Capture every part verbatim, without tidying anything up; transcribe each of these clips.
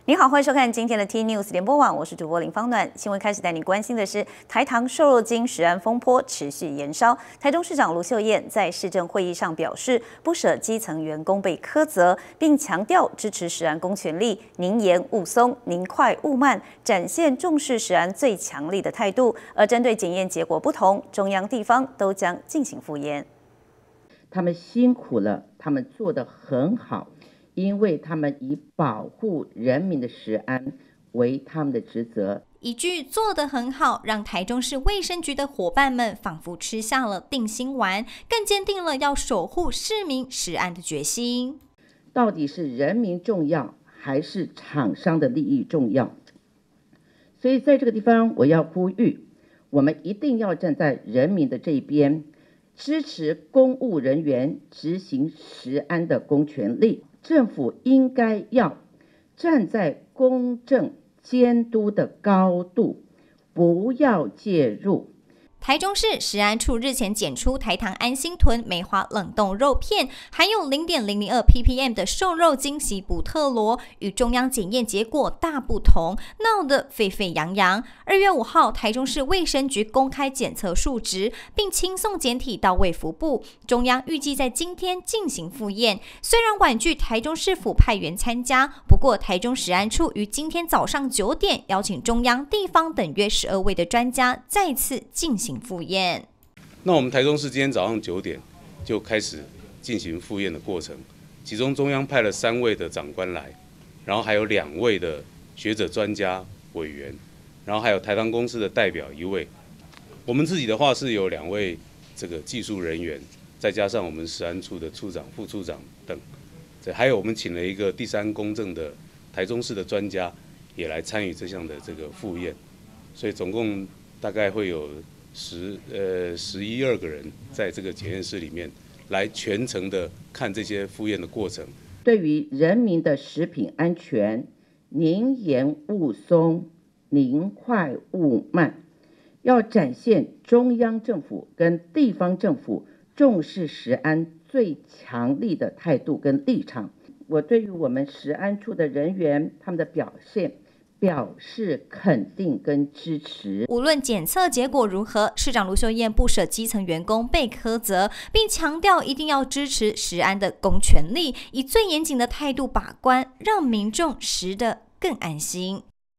您好，欢迎收看今天的 T News 联播网，我是主播林芳暖。新闻开始带你关心的是台糖瘦肉精食安风波持续延烧。台中市长卢秀燕在市政会议上表示，不舍基层员工被苛责，并强调支持食安公权力，宁严勿松，宁快勿慢，展现重视食安最强力的态度。而针对检验结果不同，中央地方都将进行复验。 他们辛苦了，他们做得很好。 因为他们以保护人民的食安为他们的职责。 一句做得很好，让台中市卫生局的伙伴们仿佛吃下了定心丸，更坚定了要守护市民食安的决心。 到底是人民重要，还是厂商的利益重要？所以在这个地方，我要呼吁，我们一定要站在人民的这一边，支持公务人员执行食安的公权力。 政府应该要站在公正监督的高度，不要介入。 台中市食安处日前检出台糖安心豚梅花冷冻肉片含有 零点零零二 ppm 的瘦肉精西布特罗，与中央检验结果大不同，闹得沸沸扬扬。二月五号，台中市卫生局公开检测数值，并亲送检体到卫福部，中央预计在今天进行复验。虽然婉拒台中市府派员参加，不过台中食安处于今天早上九点邀请中央、地方等约十二位的专家再次进行 复验。 那我们台中市今天早上九点就开始进行复验的过程，其中中央派了三位的长官来，然后还有两位的学者专家委员，然后还有台糖公司的代表一位。我们自己的话是有两位这个技术人员，再加上我们食安处的处长、副处长等，这还有我们请了一个第三公正的台中市的专家也来参与这项的这个复验，所以总共大概会有 十呃十一二个人在这个检验室里面来全程的看这些复验的过程。 对于人民的食品安全，宁严勿松，宁快勿慢，要展现中央政府跟地方政府重视食安最强力的态度跟立场。我对于我们食安处的人员他们的表现 表示肯定跟支持。 无论检测结果如何，市长卢秀燕不舍基层员工被苛责，并强调一定要支持食安的公权力，以最严谨的态度把关，让民众食得更安心。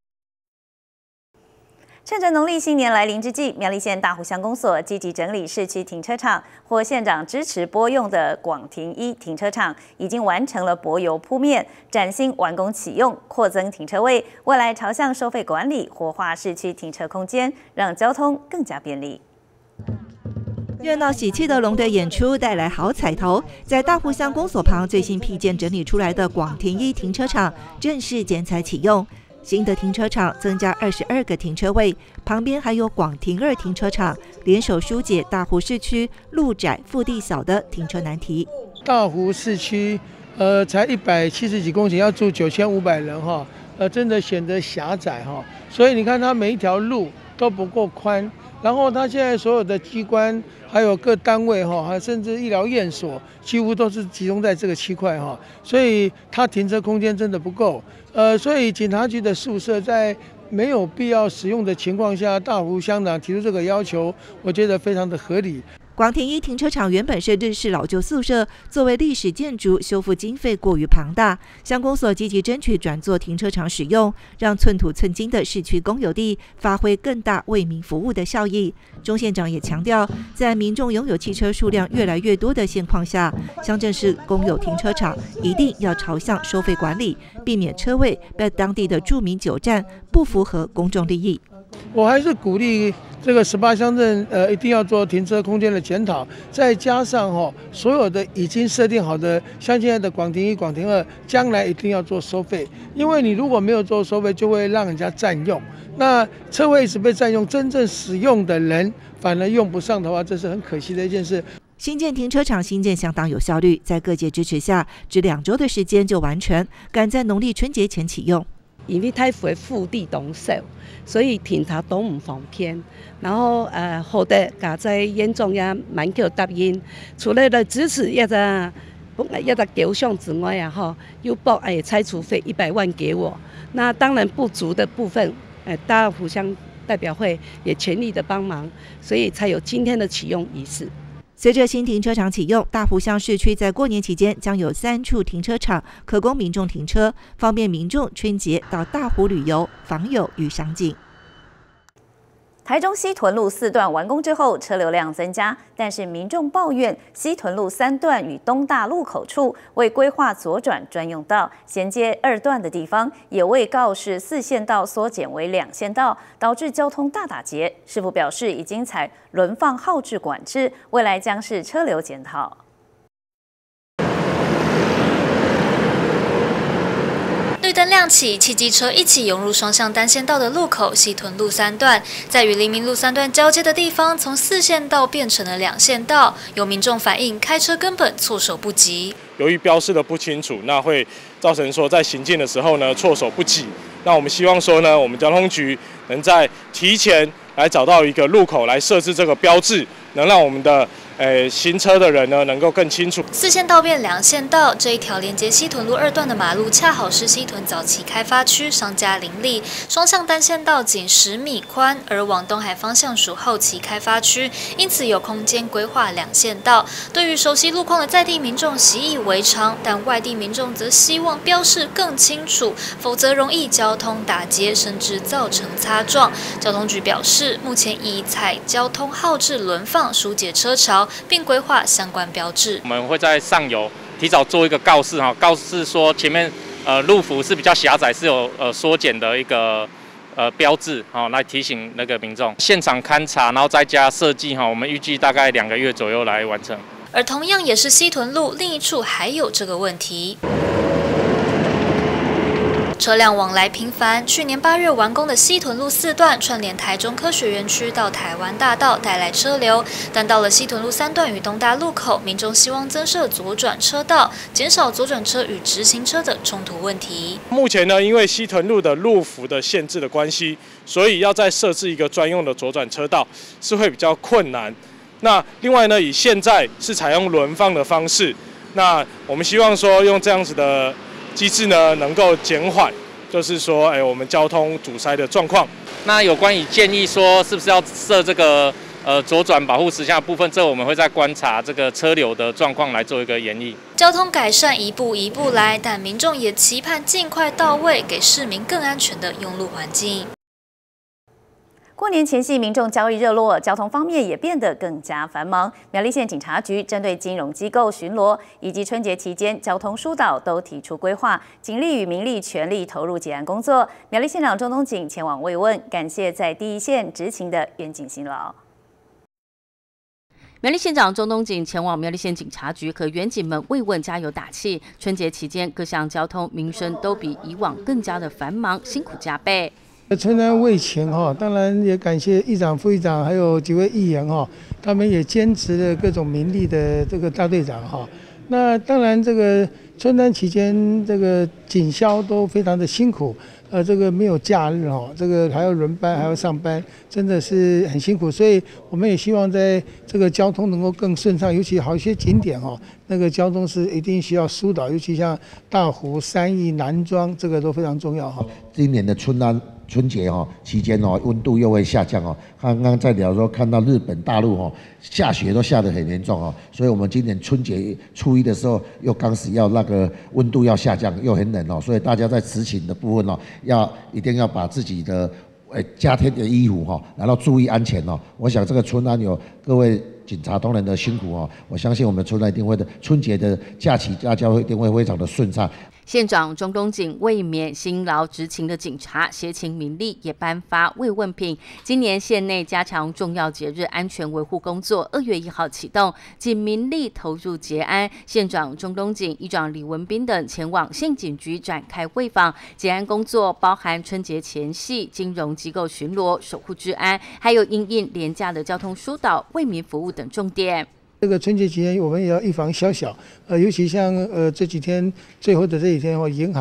趁着农历新年来临之际，苗栗县大湖乡公所积极整理市区停车场，获县长支持拨用的广停一停车场已经完成了柏油铺面，崭新完工启用，扩增停车位，未来朝向收费管理，活化市区停车空间，让交通更加便利。 热闹喜气的龙队演出带来好彩头，在大湖乡公所旁最新辟建整理出来的广停一停车场正式剪彩启用。 新的停车场增加二十二个停车位，旁边还有广停二停车场，联手疏解大湖市区路窄、腹地小的停车难题。 大湖市区，呃，才一百七十几公顷，要住九千五百人哈，呃，真的显得狭窄哈。所以你看，它每一条路都不够宽，然后它现在所有的机关，还有各单位哈，还甚至医疗院所，几乎都是集中在这个区块哈，所以它停车空间真的不够。 呃，所以警察局的宿舍在没有必要使用的情况下，大湖乡长提出这个要求，我觉得非常的合理。 广停一停车场原本是日式老旧宿舍，作为历史建筑，修复经费过于庞大，乡公所积极争取转作停车场使用，让寸土寸金的市区公有地发挥更大为民服务的效益。钟县长也强调，在民众拥有汽车数量越来越多的现况下，乡镇市公有停车场一定要朝向收费管理，避免车位被当地的住民久占，不符合公众利益。 我还是鼓励这个十八乡镇，呃，一定要做停车空间的检讨，再加上哈、哦，所有的已经设定好的，像现在的广停一、广停二，将来一定要做收费，因为你如果没有做收费，就会让人家占用。那车位一直被占用，真正使用的人反而用不上的话，这是很可惜的一件事。 新建停车场新建相当有效率，在各界支持下，只两周的时间就完成，赶在农历春节前启用。 因为太府的腹地东小，所以停车都唔方便。然后呃，好的，家在严重也蛮叫答应，除了的支持，也在本来要他雕像之外啊，哈，又报哎拆除费一百万给我。那当然不足的部分，哎，大湖乡代表会也全力的帮忙，所以才有今天的启用仪式。 随着新停车场启用，大湖乡市区在过年期间将有三处停车场可供民众停车，方便民众春节到大湖旅游、访友与赏景。 台中西屯路四段完工之后，车流量增加，但是民众抱怨西屯路三段与东大路口处未规划左转专用道，衔接二段的地方也未告示四线道缩减为两线道，导致交通大打结。市府表示已经采轮放号志管制，未来将是车流检讨。 绿灯亮起，汽机车一起涌入双向单线道的路口西屯路三段，在与黎明路三段交接的地方，从四线道变成了两线道。有民众反映，开车根本措手不及。 由于标示的不清楚，那会造成说在行进的时候呢措手不及。那我们希望说呢，我们交通局能在提前来找到一个路口来设置这个标志，能让我们的呃行车的人呢能够更清楚。 四线道变两线道，这一条连接西屯路二段的马路，恰好是西屯早期开发区，商家林立，双向单线道仅十米宽，而往东海方向属后期开发区，因此有空间规划两线道。对于熟悉路况的在地民众习以为常，但外地民众则希望标示更清楚，否则容易交通打结，甚至造成擦撞。交通局表示，目前已采交通号志轮放，疏解车潮，并规划相关标志。 我们会在上游提早做一个告示哈，告示说前面呃路幅是比较狭窄，是有呃缩减的一个呃标志哈，来提醒那个民众。现场勘查，然后再加设计哈，我们预计大概两个月左右来完成。 而同样也是西屯路另一处还有这个问题。车辆往来频繁，去年八月完工的西屯路四段串联台中科学园区到台湾大道，带来车流。但到了西屯路三段与东大路口，民众希望增设左转车道，减少左转车与直行车的冲突问题。 目前呢，因为西屯路的路幅的限制的关系，所以要再设置一个专用的左转车道是会比较困难。那另外呢，以现在是采用轮放的方式，那我们希望说用这样子的机制呢，能够减缓，就是说，哎，我们交通阻塞的状况。 那有关于建议说，是不是要设这个呃左转保护石像的部分，这我们会在观察这个车流的状况来做一个研议。 交通改善一步一步来，但民众也期盼尽快到位，给市民更安全的用路环境。 过年前夕，民众交易热络，交通方面也变得更加繁忙。苗栗县警察局针对金融机构巡逻以及春节期间交通疏导，都提出规划，警力与民力全力投入结案工作。苗栗县长钟东锦前往慰问，感谢在第一线执勤的远警辛劳。 苗栗县长钟东锦前往苗栗县警察局和员警们慰问加油打气。春节期间，各项交通民生都比以往更加的繁忙，辛苦加倍。 春南为情哈，当然也感谢议长、副议长还有几位议员哈，他们也坚持了各种民力的这个大队长哈。那当然这个春南期间这个警消都非常的辛苦，呃，这个没有假日哈，这个还要轮班还要上班，真的是很辛苦。所以我们也希望在这个交通能够更顺畅，尤其好一些景点哈，那个交通是一定需要疏导，尤其像大湖、三义、南庄，这个都非常重要哈。 今年的春安。春节哈期间哦，温度又会下降哦。刚刚在聊说看到日本、大陆哦下雪都下得很严重哦，所以我们今年春节初一的时候又刚是要那个温度要下降，又很冷哦，所以大家在执勤的部分哦，要一定要把自己的呃加添的衣服哈，然后注意安全哦。我想这个春安有各位警察同仁的辛苦哦，我相信我们春安一定会的春节的假期大家一定会非常的顺畅。 县长钟东锦为免辛劳执勤的警察协勤民力，也颁发慰问品。今年县内加强重要节日安全维护工作，二月一号启动，警民力投入结安。县长钟东锦、议长李文彬等前往县警局展开慰访。结安工作包含春节前夕金融机构巡逻、守护治安，还有因应廉价的交通疏导、为民服务等重点。 这个春节期间，我们也要预防宵小，呃，尤其像呃这几天最后的这几天哦，银行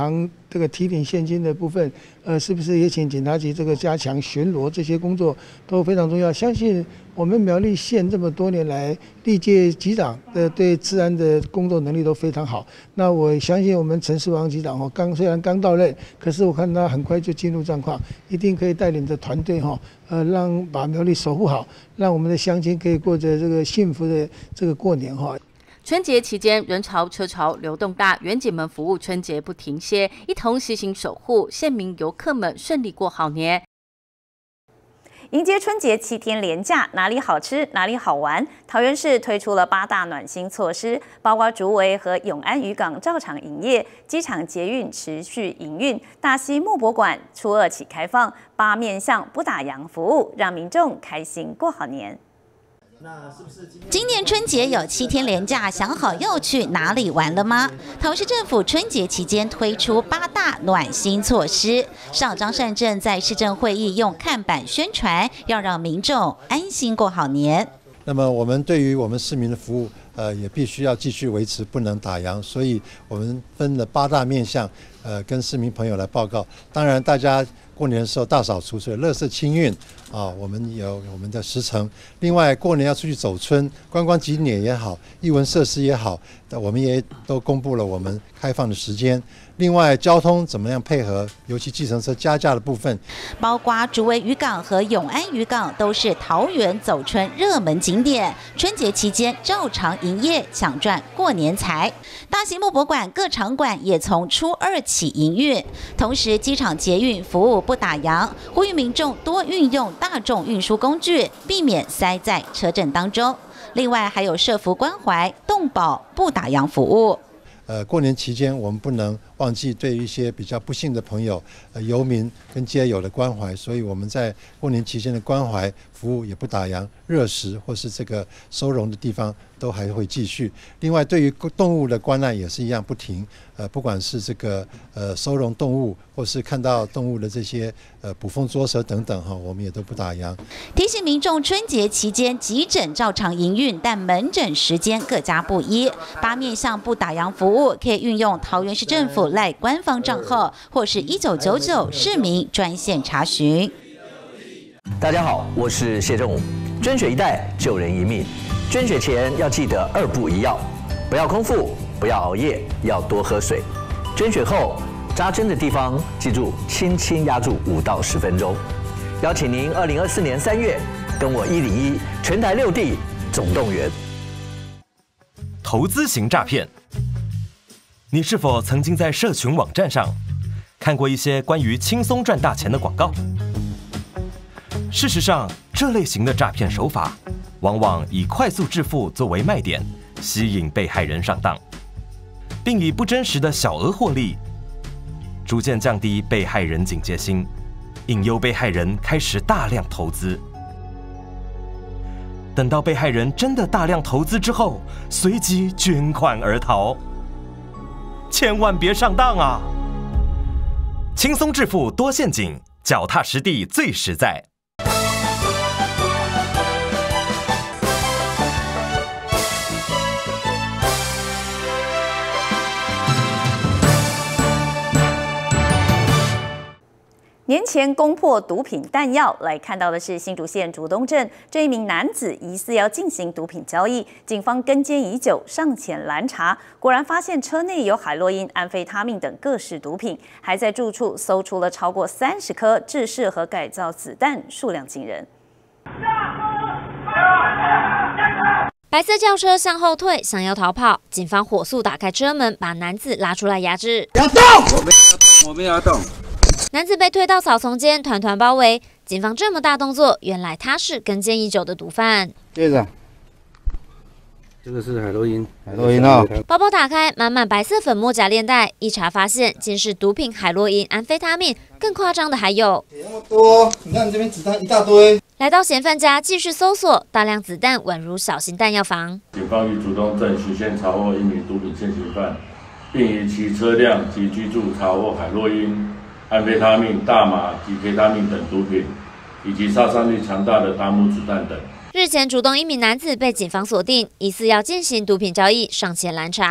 这个提领现金的部分，呃，是不是也请警察局这个加强巡逻这些工作都非常重要。相信我们苗栗县这么多年来，历届局长的对治安的工作能力都非常好。那我相信我们陈世王局长哦，刚虽然刚到任，可是我看他很快就进入状况，一定可以带领着团队哈，呃，让把苗栗守护好，让我们的乡亲可以过着这个幸福的这个过年哈。 春节期间人潮车潮流动大，远景们服务春节不停歇，一同悉心守护县民游客们顺利过好年。 迎接春节七天连假，哪里好吃哪里好玩？桃园市推出了八大暖心措施，包括竹围和永安渔港照常营业，机场捷运持续营运，大溪木博馆初二起开放，八面向不打烊服务，让民众开心过好年。 今年春节有七天连假，想好要去哪里玩了吗？桃园市政府春节期间推出八大暖心措施，上张善政在市政会议用看板宣传，要让民众安心过好年。 那么我们对于我们市民的服务，呃，也必须要继续维持，不能打烊，所以我们分了八大面向，呃，跟市民朋友来报告。当然，大家过年的时候大扫除，所以垃圾清运啊，我们有我们的时程。另外，过年要出去走春，观光景点也好，艺文设施也好，我们也都公布了我们开放的时间。另外，交通怎么样配合，尤其计程车加价的部分， 包括竹围渔港和永安渔港都是桃园走春热门景点，春节期间照常营业，抢赚过年财。大溪木博馆各场馆也从初二起营运，同时机场捷运服务不打烊，呼吁民众多运用大众运输工具，避免塞在车阵当中。另外，还有社福关怀、动保不打烊服务。 呃，过年期间我们不能忘记对于一些比较不幸的朋友、呃游民跟街友的关怀，所以我们在过年期间的关怀服务也不打烊，热食或是这个收容的地方都还会继续。另外，对于动物的关爱也是一样不停，呃，不管是这个呃收容动物，或是看到动物的这些呃捕风捉蛇等等哈，我们也都不打烊。 提醒民众，春节期间急诊照常营运，但门诊时间各家不一。八面向不打烊服务可以运用桃园市政府赖官方账号或是一九九九市民专线查询。 大家好，我是谢正武。捐血一代救人一命，捐血前要记得二不一要：不要空腹，不要熬夜，要多喝水。捐血后扎针的地方，记住轻轻压住五到十分钟。邀请您二零二四年三月跟我一零一全台六地总动员。 投资型诈骗，你是否曾经在社群网站上看过一些关于轻松赚大钱的广告？事实上，这类型的诈骗手法往往以快速致富作为卖点，吸引被害人上当，并以不真实的小额获利，逐渐降低被害人警戒心，引诱被害人开始大量投资。等到被害人真的大量投资之后，随即捐款而逃。千万别上当啊！轻松致富多陷阱，脚踏实地最实在。 年前攻破毒品弹药，来看到的是新竹县竹东镇这一名男子疑似要进行毒品交易，警方跟监已久，上前拦查，果然发现车内有海洛因、安非他命等各式毒品，还在住处搜出了超过三十颗制式和改造子弹，数量惊人。 白色轿车向后退，想要逃跑，警方火速打开车门，把男子拉出来压制。不要动！我没有动，我没有动。男子被推到草丛间，团团包围。警方这么大动作，原来他是跟监已久的毒贩。 接着，这个是海洛因，海洛因啊！ 包包打开，满满白色粉末夹链袋，一查发现竟是毒品海洛因、安非他命。更夸张的还有， 那么多，你看你这边子弹一大堆。 来到嫌犯家继续搜索，大量子弹宛如小型弹药房。 警方于竹东镇循线查获一名毒品现行犯，并于其车辆及居住查获海洛因、安非他命、大麻及 K 他命等毒品，以及杀伤力强大的达姆子弹等。日前，竹东一名男子被警方锁定，疑似要进行毒品交易，上前拦查。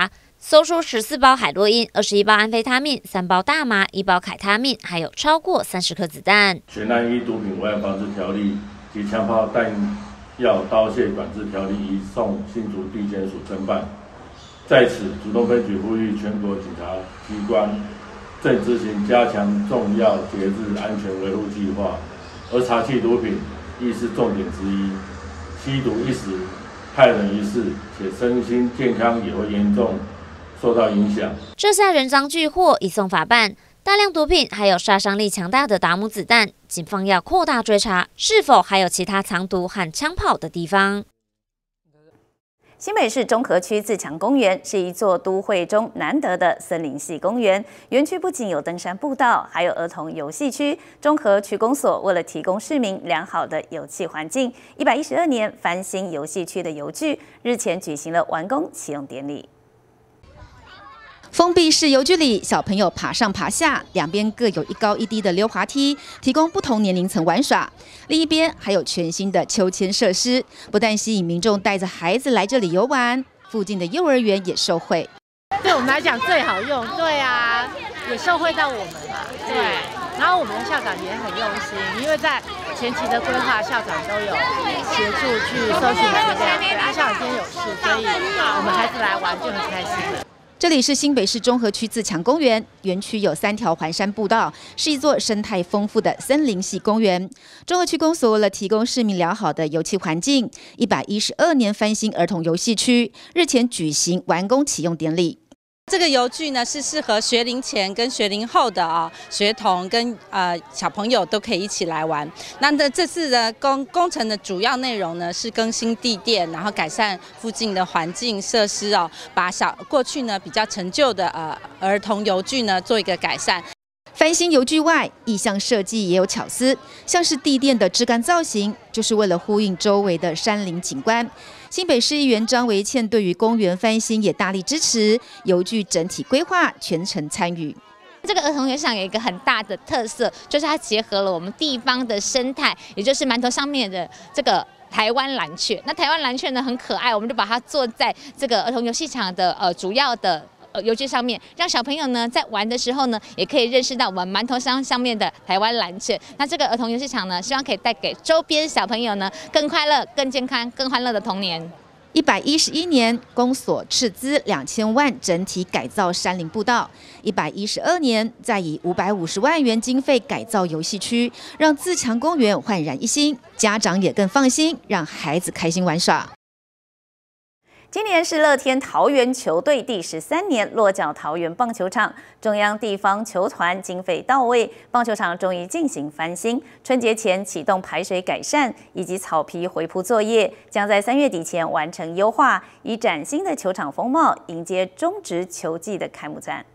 搜出十四包海洛因、二十一包安非他命、三包大麻、一包凯他命，还有超过三十颗子弹。 全案依毒品危害防治条例及枪炮弹药刀械管制条例移送新竹地检署侦办。在此，竹东分局呼吁全国警察机关正执行加强重要节日安全维护计划，而查缉毒品亦是重点之一。吸毒一时害人一世，且身心健康也会严重受到影响。 这下人赃俱获，移送法办。大量毒品还有杀伤力强大的达姆子弹，警方要扩大追查，是否还有其他藏毒和枪炮的地方。 新北市中和区自强公园是一座都会中难得的森林系公园。园区不仅有登山步道，还有儿童游戏区。中和区公所为了提供市民良好的游憩环境，一百一十二年翻新游戏区的游具，日前举行了完工启用典礼。 封闭式游具里，小朋友爬上爬下，两边各有一高一低的溜滑梯，提供不同年龄层玩耍。另一边还有全新的秋千设施，不但吸引民众带着孩子来这里游玩，附近的幼儿园也受惠。 对我们来讲最好用，对啊，也受惠到我们嘛，对。然后我们的校长也很用心，因为在前期的规划，校长都有协助去搜寻资料。对，啊，校长今天有事，所以我们孩子来玩就很开心了。 这里是新北市中和区自强公园，园区有三条环山步道，是一座生态丰富的森林系公园。中和区公所为了提供市民良好的游憩环境，一百一十二年翻新儿童游戏区，日前举行完工启用典礼。 这个游具呢是适合学龄前跟学龄后的啊学童跟呃小朋友都可以一起来玩。那的这次的工工程的主要内容呢是更新地垫，然后改善附近的环境设施哦，把小过去呢比较陈旧的呃儿童游具呢做一个改善。 翻新游具外，意象设计也有巧思，像是地垫的枝干造型，就是为了呼应周围的山林景观。新北市议员张维倩对于公园翻新也大力支持，游具整体规划全程参与。 这个儿童游戏场有一个很大的特色，就是它结合了我们地方的生态，也就是馒头上面的这个台湾蓝雀。那台湾蓝雀呢很可爱，我们就把它做在这个儿童游戏场的呃主要的。呃，游具上面，让小朋友呢在玩的时候呢，也可以认识到我们馒头山上面的台湾蓝雀。那这个儿童游戏场呢，希望可以带给周边小朋友呢更快乐、更健康、更欢乐的童年。 一百一十一年，公所斥资两千万整体改造山林步道；一百一十二年，再以五百五十万元经费改造游戏区，让自强公园焕然一新，家长也更放心，让孩子开心玩耍。 今年是乐天桃园球队第十三年落脚桃园棒球场，中央地方球团经费到位，棒球场终于进行翻新。春节前启动排水改善以及草皮回铺作业，将在三月底前完成优化，以崭新的球场风貌迎接中职球季的开幕战。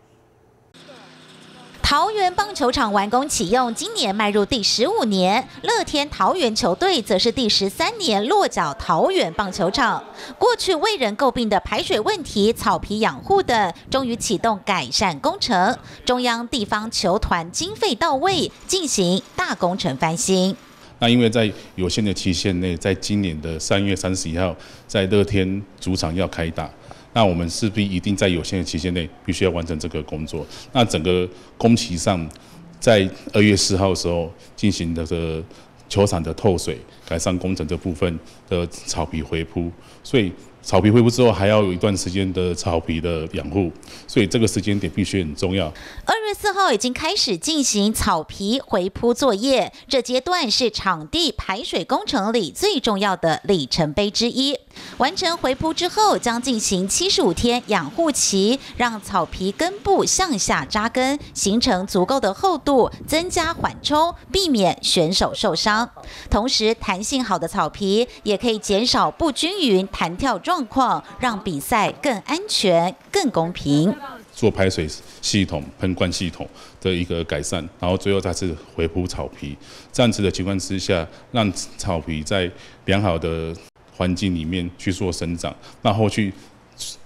桃园棒球场完工启用，今年迈入第十五年。乐天桃园球队则是第十三年落脚桃园棒球场。过去为人诟病的排水问题、草皮养护等，终于启动改善工程。中央地方球团经费到位，进行大工程翻新。 那因为在有限的期限内，在今年的三月三十一号，在乐天主场要开打。那我们势必一定在有限的期限内必须要完成这个工作。那整个工期上，在二月四号的时候进行这个球场的透水改善工程这部分的草皮回铺，所以草皮恢复之后，还要有一段时间的草皮的养护，所以这个时间点必须很重要。 二月四号已经开始进行草皮回铺作业，这阶段是场地排水工程里最重要的里程碑之一。完成回铺之后，将进行七十五天养护期，让草皮根部向下扎根，形成足够的厚度，增加缓冲，避免选手受伤。同时，弹性好的草皮也可以减少不均匀弹跳状况，让比赛更安全、更公平。 做排水系统、喷灌系统的一个改善，然后最后再是回铺草皮，这样子的情况之下，让草皮在良好的环境里面去做生长，那后续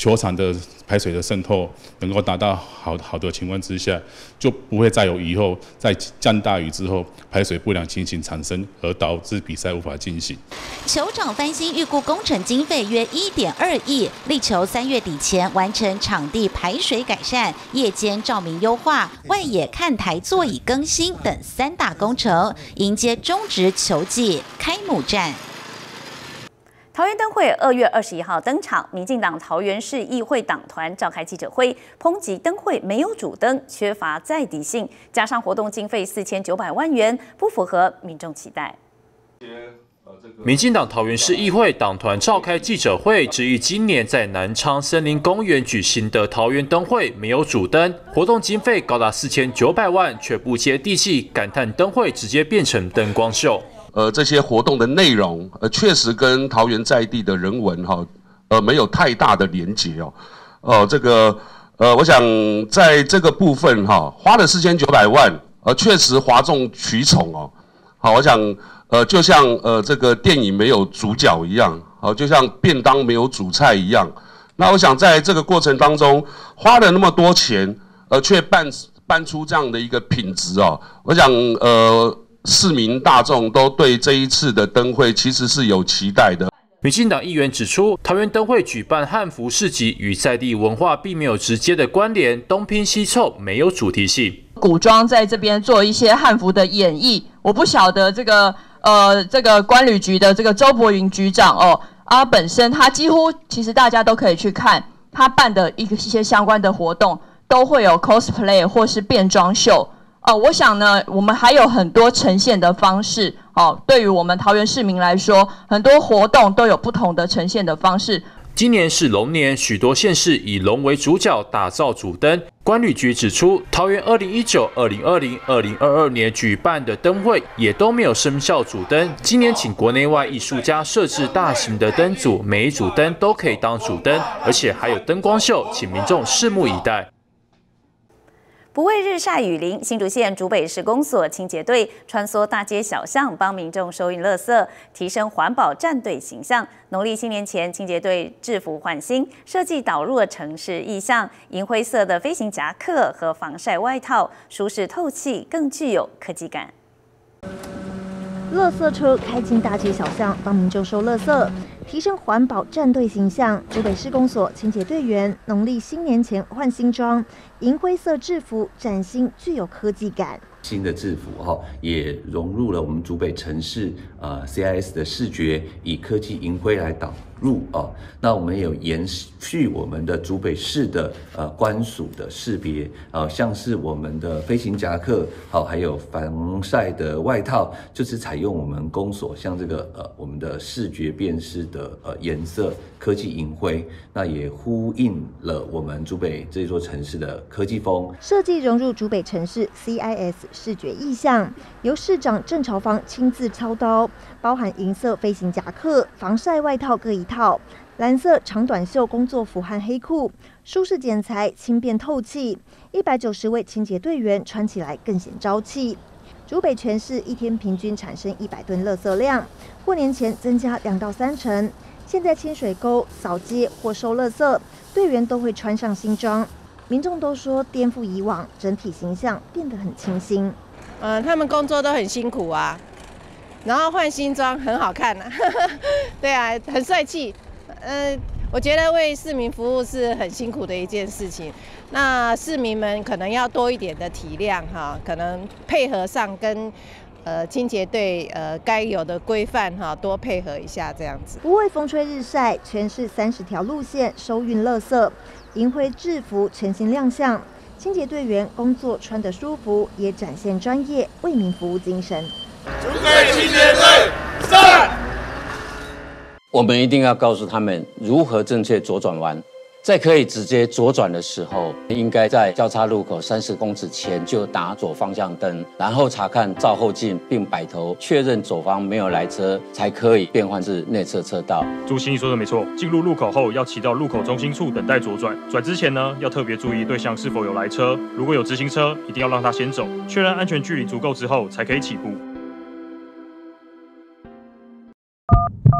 球场的排水的渗透能够达到好好的情况之下，就不会再有以后在降大雨之后排水不良情形产生，而导致比赛无法进行。 球场翻新预估工程经费约一点二亿，力求三月底前完成场地排水改善、夜间照明优化、外野看台座椅更新等三大工程，迎接中职球季开幕战。 桃园灯会二月二十一号登场，民进党桃园市议会党团召开记者会，抨击灯会没有主灯，缺乏在地性，加上活动经费四千九百万元，不符合民众期待。 民进党桃园市议会党团召开记者会，质疑今年在南昌森林公园举行的桃园灯会没有主灯，活动经费高达四千九百万，却不接地气，感叹灯会直接变成灯光秀。 呃，这些活动的内容，呃，确实跟桃园在地的人文哈，呃，没有太大的连结哦。呃，这个，呃，我想在这个部分哈，花了四千九百万，呃，确实哗众取宠哦。好，我想，呃，就像呃这个电影没有主角一样，好，就像便当没有主菜一样。那我想在这个过程当中，花了那么多钱，呃，却办办出这样的一个品质哦，我想，呃。市民大众都对这一次的灯会其实是有期待的。 民进党议员指出，桃园灯会举办汉服市集与在地文化并没有直接的关联，东拼西凑，没有主题性。 古装在这边做一些汉服的演绎，我不晓得这个呃这个关旅局的这个周伯云局长哦啊本身他几乎其实大家都可以去看他办的一些相关的活动，都会有 cosplay 或是变装秀。哦，我想呢，我们还有很多呈现的方式。哦，对于我们桃园市民来说，很多活动都有不同的呈现的方式。 今年是龙年，许多县市以龙为主角，打造主灯。关旅局指出，桃园二零一九、二零二零、二零二二年举办的灯会也都没有生肖主灯。今年请国内外艺术家设置大型的灯组，每一组灯都可以当主灯，而且还有灯光秀，请民众拭目以待。 不畏日晒雨淋，新竹县竹北市公所清洁队穿梭大街小巷，帮民众收运垃圾，提升环保战队形象。农历新年前，清洁队制服换新，设计导入了城市意象，银灰色的飞行夹克和防晒外套，舒适透气，更具有科技感。 垃圾车开进大街小巷，帮民众收垃圾，提升环保战队形象。竹北市公所清洁队员农历新年前换新装，银灰色制服崭新，具有科技感。 新的制服哈，也融入了我们竹北城市呃 C I S 的视觉，以科技银灰来导入啊。那我们也有延续我们的竹北市的呃官署的识别，呃像是我们的飞行夹克，好还有防晒的外套，就是采用我们公所像这个呃我们的视觉辨识的呃颜色科技银灰，那也呼应了我们竹北这座城市的科技风。 设计融入竹北城市 C I S。视觉意象由市长郑朝芳亲自操刀，包含银色飞行夹克、防晒外套各一套，蓝色长短袖工作服和黑裤，舒适剪裁，轻便透气。一百九十位清洁队员穿起来更显朝气。竹北全市一天平均产生一百吨垃圾量，过年前增加两到三成。现在清水沟、扫街或收垃圾，队员都会穿上新装。民众都说颠覆以往，整体形象变得很清新。 呃，他们工作都很辛苦啊，然后换新装很好看啊，对啊，很帅气。呃，我觉得为市民服务是很辛苦的一件事情。那市民们可能要多一点的体谅哈，可能配合上跟呃清洁队呃该有的规范哈，多配合一下这样子。 不畏风吹日晒，全市三十条路线收运垃圾。银灰制服全新亮相，清洁队员工作穿得舒服，也展现专业为民服务精神。 竹北清洁队上！ 我们一定要告诉他们如何正确左转弯，在可以直接左转的时候，应该在交叉路口三十公尺前就打左方向灯，然后查看照后镜，并摆头确认左方没有来车，才可以变换至内侧车道。 主席你说的没错，进入路口后要骑到路口中心处等待左转，转之前呢要特别注意对象是否有来车，如果有直行车，一定要让他先走，确认安全距离足够之后才可以起步。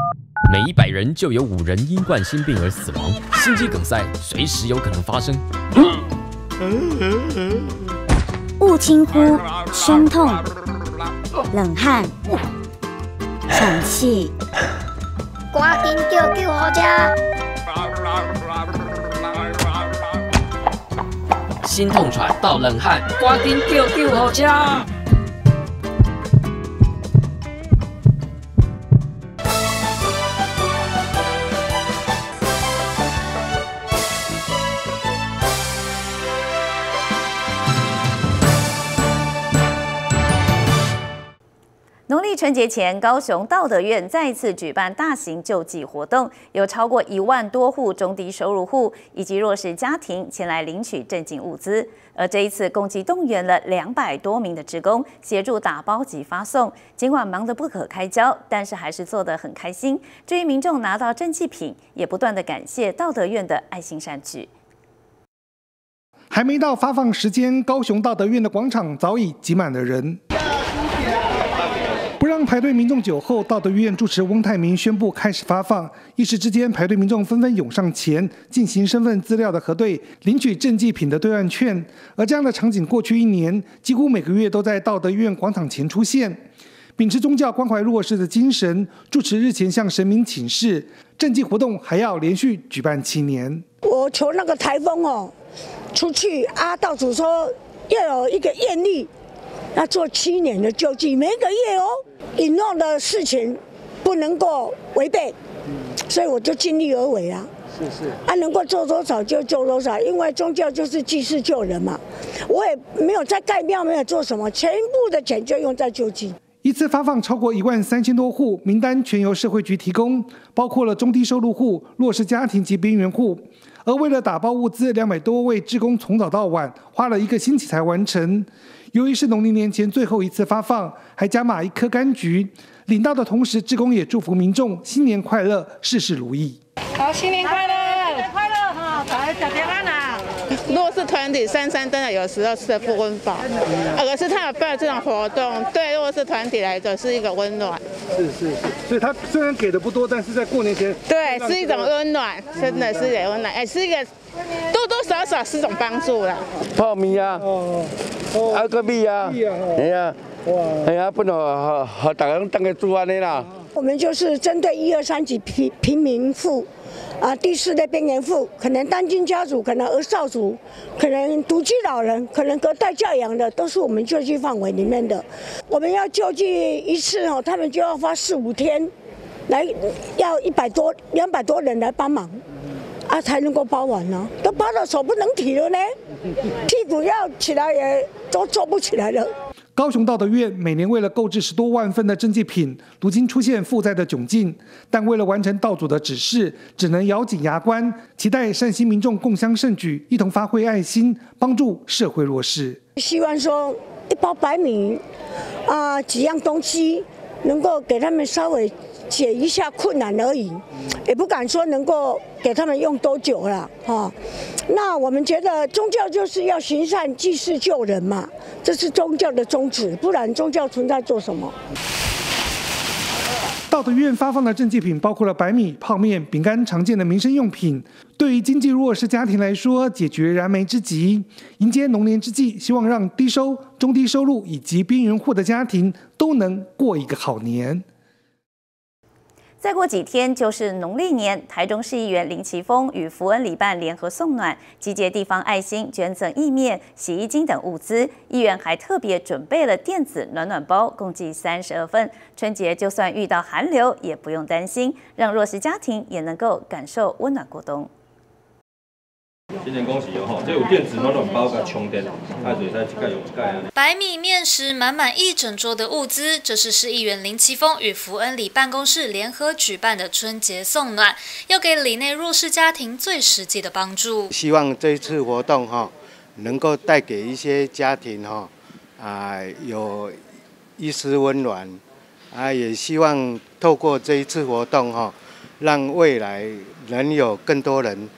每一百人就有五人因冠心病而死亡，心肌梗塞随时有可能发生。 勿轻忽胸痛、冷汗、喘气， 赶紧叫救护车！ 心痛喘到冷汗，赶紧叫救护车！ 农历春节前，高雄道德院再次举办大型救济活动，有超过一万多户中低收入户以及弱势家庭前来领取赈济物资。而这一次，共计动员了两百多名的职工协助打包及发送。尽管忙得不可开交，但是还是做得很开心。至于民众拿到赈济品，也不断的感谢道德院的爱心善举。 还没到发放时间，高雄道德院的广场早已挤满了人。不让排队民众久候，道德院主持翁泰明宣布开始发放。一时之间，排队民众纷纷涌上前进行身份资料的核对，领取赈济品的兑换券。而这样的场景，过去一年几乎每个月都在道德院广场前出现。秉持宗教关怀弱势的精神，主持日前向神明请示，赈济活动还要连续举办七年。 我求那个台风哦，出去啊，道主说要有一个愿力。要做七年的救济，每个月哦，允诺的事情不能够违背，所以我就尽力而为啊。是是。啊，能够做多少就做多少，因为宗教就是济世救人嘛。我也没有在盖庙，没有做什么，全部的钱就用在救济。 一次发放超过一万三千多户，名单全由社会局提供，包括了中低收入户、弱势家庭及边缘户。而为了打包物资，两百多位志工从早到晚，花了一个星期才完成。由于是农历年前最后一次发放，还加码一颗柑橘。领到的同时，志工也祝福民众新年快乐，事事如意。 好，新年快乐，新年快乐哈！来，小平安啊！ 弱势团体三三真的有时候吃不温饱，可是他有办这种活动，对弱势团体来说是一个温暖。 是是是，所以他虽然给的不多，但是在过年前， 对，是一种温暖，真的是一个温暖，哎，是一个多多少少是一种帮助啦。 泡米啊，哦，啊个米啊，哎呀，哇，哎呀，不能和和大家当个做安尼啦。 我们就是针对一二三级贫贫民户。啊，第四类边缘户，可能单亲家族，可能儿少族，可能独居老人，可能隔代教养的，都是我们救济范围里面的。我们要救济一次哦，他们就要花四五天，来要一百多、两百多人来帮忙，啊才能够包完呢，都包到手不能提了呢，屁股要起来也都做不起来了。 高雄道德院每年为了购置十多万份的赈济品，如今出现负债的窘境，但为了完成道主的指示，只能咬紧牙关，期待善心民众共襄盛举，一同发挥爱心，帮助社会弱势。 希望说一包白米啊、呃，几样东西能够给他们稍微解一下困难而已，也不敢说能够给他们用多久了哈。那我们觉得宗教就是要行善济世救人嘛，这是宗教的宗旨，不然宗教存在做什么？ 道德院发放的赈济品包括了白米、泡面、饼干，常见的民生用品。对于经济弱势家庭来说，解决燃眉之急。迎接龙年之际，希望让低收、中低收入以及边缘户的家庭都能过一个好年。 再过几天就是农历年，台中市议员林奇峰与福恩礼办联合送暖，集结地方爱心，捐赠意面、洗衣精等物资。议员还特别准备了电子暖暖包，共计三十二份。春节就算遇到寒流，也不用担心，让弱势家庭也能够感受温暖过冬。 新年恭喜哦！哈，这有电子暖暖包跟充电，爱嘴在盖有盖啊。 白米面食满满一整桌的物资，这是市议员林奇峰与福恩里办公室联合举办的春节送暖，要给里内弱势家庭最实际的帮助。 希望这一次活动哈，能够带给一些家庭哈啊有一丝温暖啊，也希望透过这一次活动哈，让未来能有更多人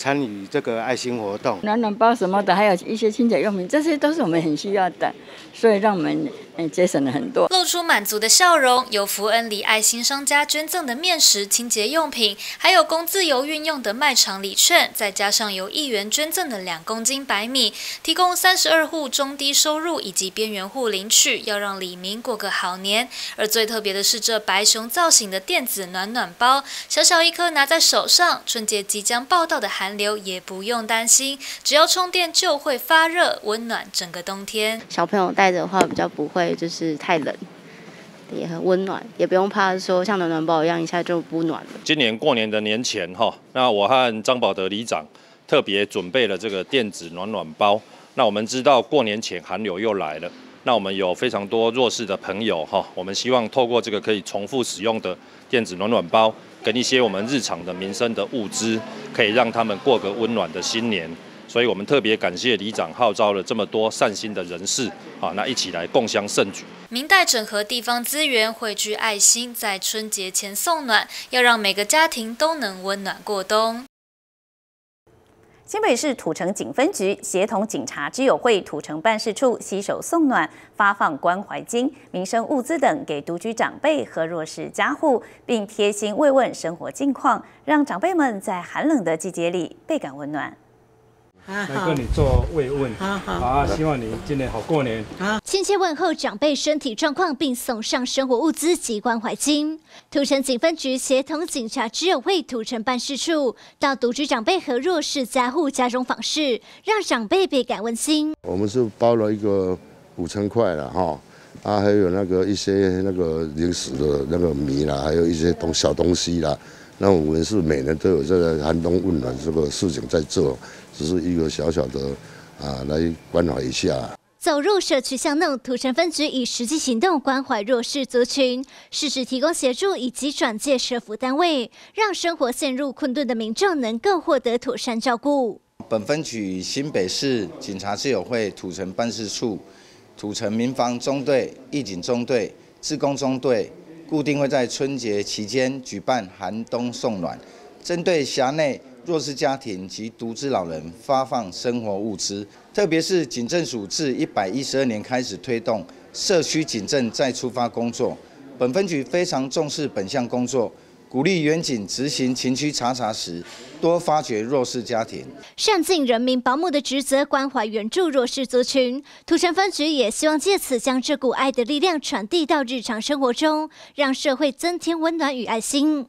参与这个爱心活动。 暖暖包什么的，还有一些清洁用品，这些都是我们很需要的，所以让我们嗯节省了很多。 露出满足的笑容，有福恩里爱心商家捐赠的面食、清洁用品，还有供自由运用的卖场礼券，再加上由议员捐赠的两公斤白米，提供三十二户中低收入以及边缘户领取，要让里民过个好年。而最特别的是这白熊造型的电子暖暖包，小小一颗拿在手上，春节即将报到的寒流也不用担心，只要充电就会发热，温暖整个冬天。 小朋友带着的话，比较不会就是太冷，也很温暖，也不用怕说像暖暖包一样一下就不暖了。 今年过年的年前哈，那我和张保德里长特别准备了这个电子暖暖包。那我们知道过年前寒流又来了，那我们有非常多弱势的朋友哈，我们希望透过这个可以重复使用的电子暖暖包，跟一些我们日常的民生的物资，可以让他们过个温暖的新年。所以我们特别感谢里长号召了这么多善心的人士，啊，那一起来共襄盛举。 明代整合地方资源，汇聚爱心，在春节前送暖，要让每个家庭都能温暖过冬。 新北市土城警分局协同警察之友会土城办事处携手送暖，发放关怀金、民生物资等给独居长辈和弱势家户，并贴心慰问生活近况，让长辈们在寒冷的季节里倍感温暖。 来跟你做慰问，好好啊！希望你今年好过年。 亲切问候长辈身体状况，并送上生活物资及关怀金。土城警分局协同警察之友会土城办事处，到独居长辈和弱势家户家中访视，让长辈倍感温馨。 我们是包了一个五千块了哈，啊，还有那个一些那个零食的那个米啦，还有一些东小东西啦。那我们是每年都有这个寒冬温暖这个事情在做。只是一个小小的啊，来关怀一下。 走入社区巷弄，土城分局以实际行动关怀弱势族群，适时提供协助以及转介社福单位，让生活陷入困顿的民众能够获得妥善照顾。 本分局新北市警察之友会土城办事处、土城民防中队、义警中队、志工中队，固定会在春节期间举办寒冬送暖，针对辖内弱势家庭及独居老人发放生活物资，特别是警政署自一百一十二年开始推动社区警政再出发工作，本分局非常重视本项工作，鼓励员警执行情区查查时，多发掘弱势家庭， 善尽人民保姆的职责，关怀援助弱势族群。土城分局也希望借此将这股爱的力量传递到日常生活中，让社会增添温暖与爱心。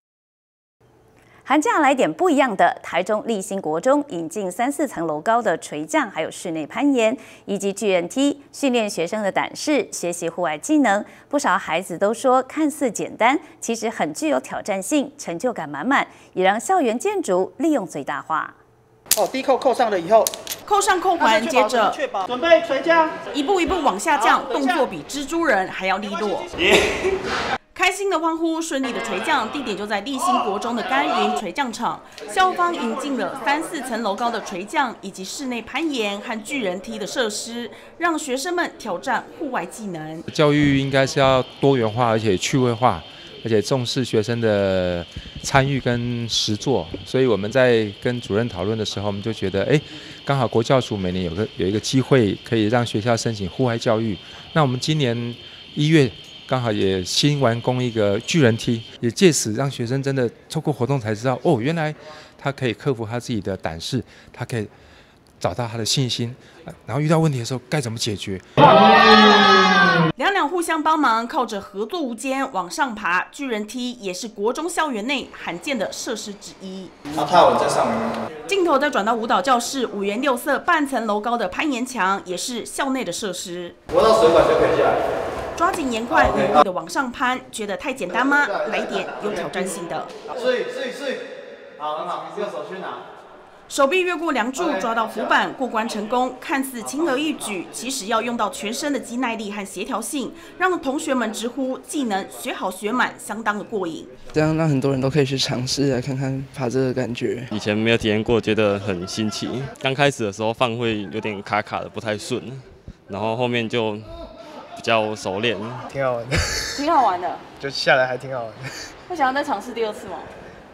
寒假来点不一样的，台中立新国中引进三四层楼高的垂降，还有室内攀岩以及巨人梯，训练学生的胆识，学习户外技能。不少孩子都说，看似简单，其实很具有挑战性，成就感满满，也让校园建筑利用最大化。 哦，第一扣扣上了以后， 扣上扣环，接着准备垂降， 一步一步往下降，动作比蜘蛛人还要利落。开心的欢呼，顺利的垂降，地点就在立新国中的甘云垂降场。校方引进了三四层楼高的垂降，以及室内攀岩和巨人梯的设施，让学生们挑战户外技能。 教育应该是要多元化，而且趣味化，而且重视学生的参与跟实作。所以我们在跟主任讨论的时候，我们就觉得，哎，刚好国教署每年有个有一个机会，可以让学校申请户外教育。那我们今年一月。刚好也新完工一个巨人梯，也借此让学生真的透过活动才知道，哦，原来他可以克服他自己的胆识，他可以找到他的信心，然后遇到问题的时候该怎么解决。 两两互相帮忙，靠着合作无间往上爬。巨人梯也是国中校园内罕见的设施之一。 他踏稳在上面。 镜头再转到舞蹈教室，五颜六色、半层楼高的攀岩墙也是校内的设施。 我到水管就可以下来。 抓紧岩块，努力的往上攀，觉得太简单吗？来点有挑战性的。 睡睡睡，好，很好，右手去拿。 手臂越过梁柱，抓到浮板，过关成功。看似轻而易举，其实要用到全身的肌耐力和协调性，让同学们直呼技能学好学满，相当的过瘾。 这样让很多人都可以去尝试来看看爬这个感觉。 以前没有体验过，觉得很新奇。刚开始的时候放会有点卡卡的，不太顺，然后后面就比较熟练， 挺好玩的， 挺好玩的， 就下来还挺好玩的。 会想要再尝试第二次吗？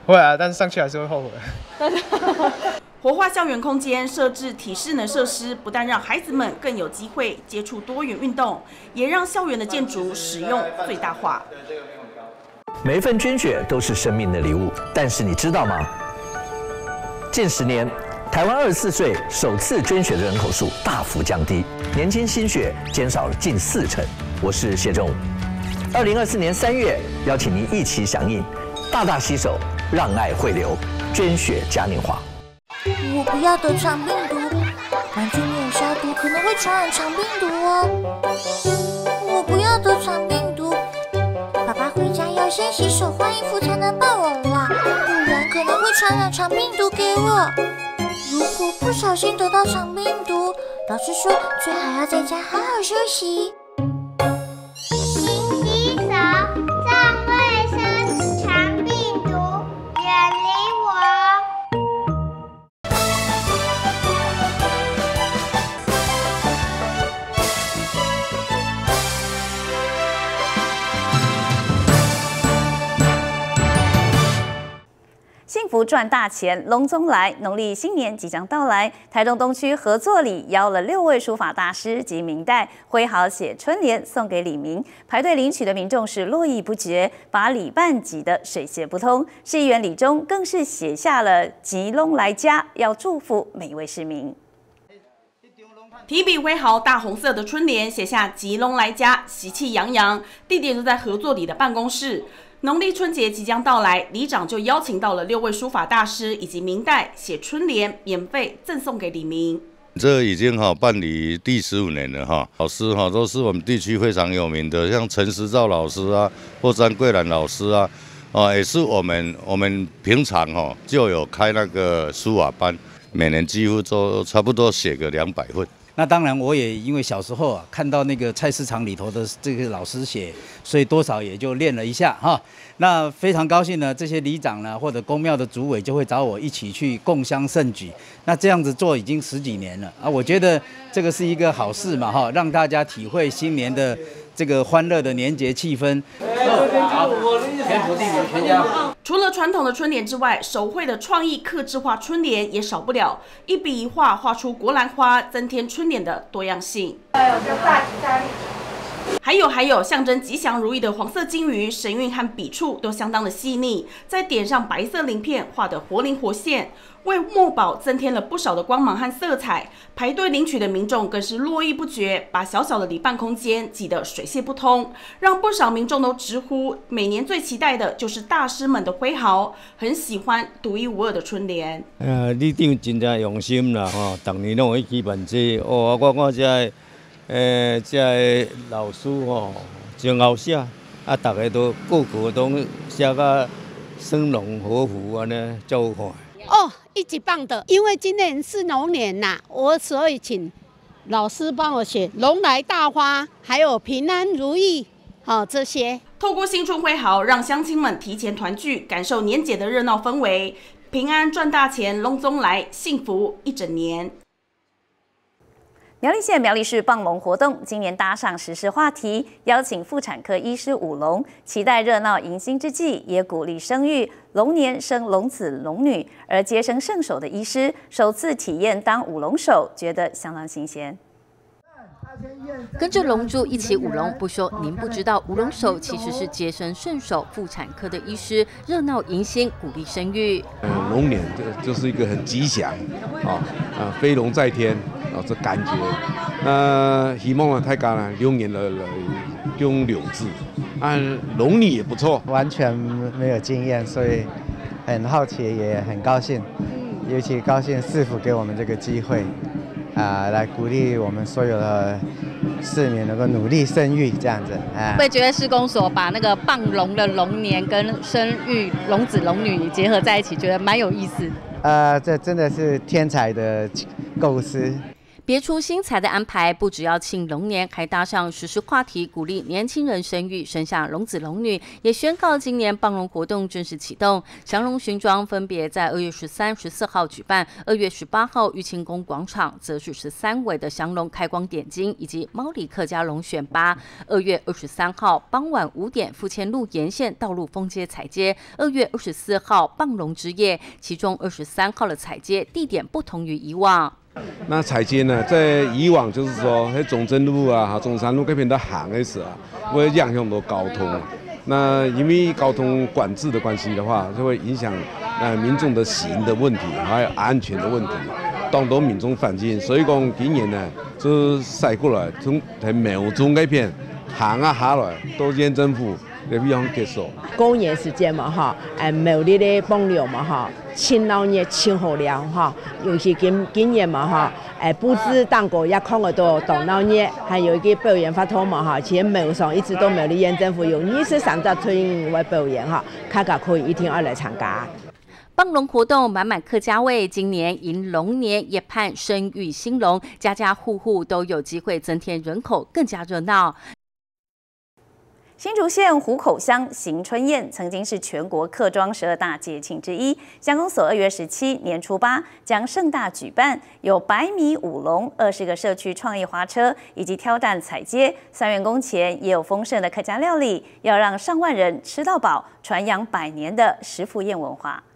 会啊，但是上去还是会后悔。 活化校园空间，设置体适能设施，不但让孩子们更有机会接触多元运动，也让校园的建筑使用最大化。 每一份捐血都是生命的礼物，但是你知道吗？近十年，台湾二十四岁首次捐血的人口数大幅降低，年轻心血减少了近四成。我是谢仲武。二零二四年三月，邀请您一起响应，大大携手，让爱汇流，捐血嘉年华。 我不要得肠病毒，玩具没有消毒，可能会传染肠病毒哦。我不要得肠病毒，爸爸回家要先洗手换衣服才能抱我啦，不然可能会传染肠病毒给我。如果不小心得到肠病毒，老师说最好要在家好好休息。 勤洗手，站卫生，肠病毒远离我。 幸福赚大钱，隆中来！农历新年即将到来，台东东区合作里邀了六位书法大师及明代挥毫写春联送给李明，排队领取的民众是络绎不绝，把礼办挤得水泄不通。市议员李忠更是写下了“吉隆来家”，要祝福每一位市民。 提笔挥毫，大红色的春联写下“吉隆来家”，喜气洋洋。地点就在合作里的办公室。农历春节即将到来，里长就邀请到了六位书法大师以及明代写春联，免费赠送给李明。 这已经哈办理第十五年了哈，老师哈都是我们地区非常有名的，像陈时照老师啊，或张桂兰老师啊，啊也是我们我们平常哈就有开那个书法班，每年几乎都差不多写个两百份。 那当然，我也因为小时候啊看到那个菜市场里头的这个老师写，所以多少也就练了一下哈。那非常高兴呢，这些里长呢或者公庙的主委就会找我一起去共襄盛举。那这样子做已经十几年了啊，我觉得这个是一个好事嘛哈，让大家体会新年的这个欢乐的年节气氛。好，天福地福全家。 除了传统的春联之外，手绘的创意客制化春联也少不了，一笔一画画出国兰花，增添春联的多样性。还有还有，象征吉祥如意的黄色金鱼，神韵和笔触都相当的细腻，再点上白色鳞片，画得活灵活现，为墨宝增添了不少的光芒和色彩。排队领取的民众更是络绎不绝，把小小的礼办空间挤得水泄不通，让不少民众都直呼，每年最期待的就是大师们的挥毫，很喜欢独一无二的春联。 呃，里长真正用心啦，吼，逐年拢有去办这，哦，我我这。诶，这个老师吼真好写，啊，大家都个个都写个生龙活虎安尼，真好看。 哦，一级棒的，因为今年是龙年呐，我所以请老师帮我写龙来大花，还有平安如意，好、哦、这些。 透过新春挥毫，让乡亲们提前团聚，感受年节的热闹氛围，平安赚大钱，隆中来，幸福一整年。 苗栗县苗栗市棒龙活动今年搭上时事话题，邀请妇产科医师舞龙，期待热闹迎新之际，也鼓励生育，龙年生龙子龙女。而接生圣手的医师首次体验当舞龙手，觉得相当新鲜。 跟着龙珠一起舞龙，不说您不知道，舞龙手其实是接生顺手妇产科的医师，热闹迎新，鼓励生育。 嗯，龙年这就是一个很吉祥，啊啊，飞龙在天啊，这感觉。那希望啊，大家呢，龙年的用两字，啊，龙女也不错。 完全没有经验，所以很好奇，也很高兴，尤其高兴市府给我们这个机会。啊，来鼓励我们所有的市民能够努力生育，这样子啊。 会觉得市公所把那个棒龙的龙年跟生育龙子龙女结合在一起，觉得蛮有意思的。 呃，这真的是天才的构思。 别出心裁的安排，不只要庆龙年，还搭上时事话题，鼓励年轻人生育，生下龙子龙女，也宣告今年棒龙活动正式启动。降龙巡庄分别在二月十三、十四号举办，二月十八号玉清宫广场则是十三尾的降龙开光点睛以及猫里客家龙选拔。二月二十三号傍晚五点，富前路沿线道路封街踩街。二月二十四号棒龙之夜，其中二十三号的踩街地点不同于以往。 那踩街呢，在以往就是说，在中正路啊、中山路这边的行的时候，会影响到交通。那因为交通管制的关系的话，就会影响呃民众的行的问题，还有安全的问题，当到民众反映。所以讲今年呢，就驶过来从喺苗中那边行啊下来，到县政府那边结束。 过年时间嘛哈，诶苗栗的放料嘛哈。清老热清好了哈，尤其今今年嘛哈，诶布置蛋糕也看得到动老热，还有一个表演发通嘛哈，其实苗上一直都苗栗县政府有二十三只春运为表演哈，大家可以一定要来参加。 棒龙活动满满客家味，今年迎龙年也盼生育兴隆，家家户户都有机会增添人口，更加热闹。 新竹县湖口乡行春宴曾经是全国客庄十二大节庆之一。乡公所二月十七年初八将盛大举办，有百米舞龙、二十个社区创意花车以及挑担踩街。三元宫前也有丰盛的客家料理，要让上万人吃到饱，传扬百年的食福宴文化。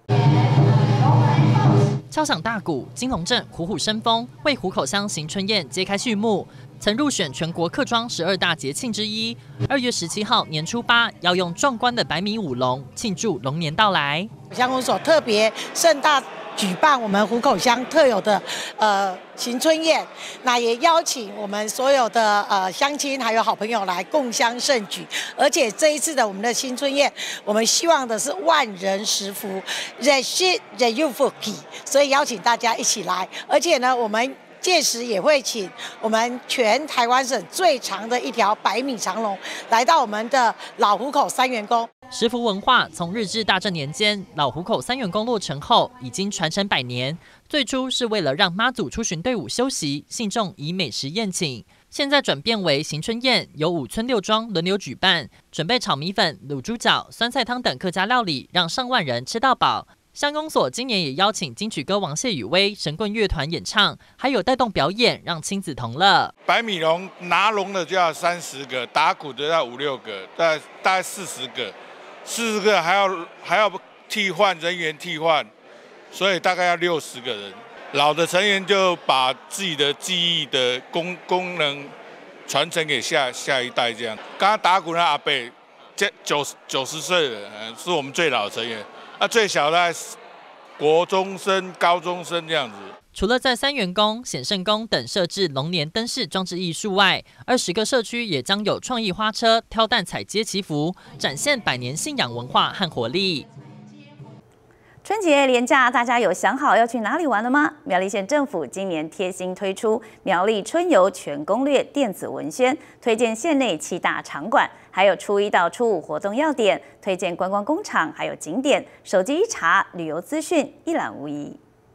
敲响大鼓，金龙镇虎虎生风，为湖口乡行春宴揭开序幕。曾入选全国客庄十二大节庆之一。二月十七号年初八，要用壮观的百米舞龙庆祝龙年到来。 乡公所特别盛大举办我们湖口乡特有的呃行春宴，那也邀请我们所有的呃乡亲还有好朋友来共襄盛举。而且这一次的我们的新春宴，我们希望的是万人食福，人心人又福气，所以邀请大家一起来。而且呢，我们届时也会请我们全台湾省最长的一条百米长龙来到我们的老湖口三元宫。 食福文化从日治大正年间老湖口三元宫落成后，已经传承百年。最初是为了让妈祖出巡队伍休息，信众以美食宴请。现在转变为行春宴，由五村六庄轮流举办，准备炒米粉、卤猪脚、酸菜汤等客家料理，让上万人吃到饱。乡公所今年也邀请金曲歌王谢宇威、神棍乐团演唱，还有带动表演，让亲子同乐。 百米龙拿龙的就要三十个，打鼓的要五六个，大概大概四十个，四十个还要还要替换人员替换，所以大概要六十个人。老的成员就把自己的技艺的功功能传承给下下一代，这样。刚刚打鼓的阿伯，这九九十岁了，是我们最老的成员。那、啊、最小的国中生、高中生这样子。 除了在三元宫、显圣宫等设置龙年灯饰装置艺术外，二十个社区也将有创意花车、挑担踩街祈福，展现百年信仰文化和活力。 春节连假，大家有想好要去哪里玩了吗？苗栗县政府今年贴心推出苗栗春游全攻略电子文宣，推荐县内七大场馆，还有初一到初五活动要点，推荐观光工厂，还有景点，手机一查，旅游资讯一览无遗。